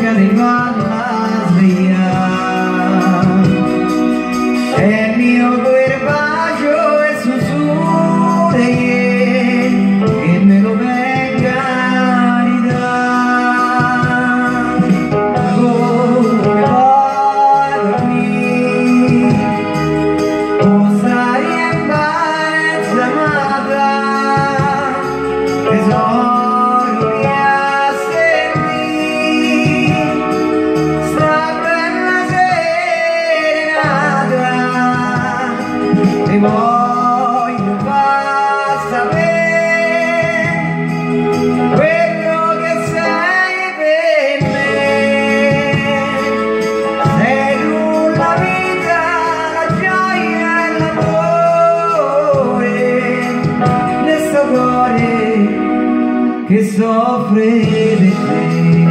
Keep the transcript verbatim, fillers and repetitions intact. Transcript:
arriva la sveglia e il mio cuore bacio e sussurra che me lo venga a ridare come vai a dormire possa riempire zamata tesoro mia sentire sta bella serenata ti voglio far sapere quello che sei per me. Sei tu la vita, la gioia e l'amore nel suo cuore che soffre per te.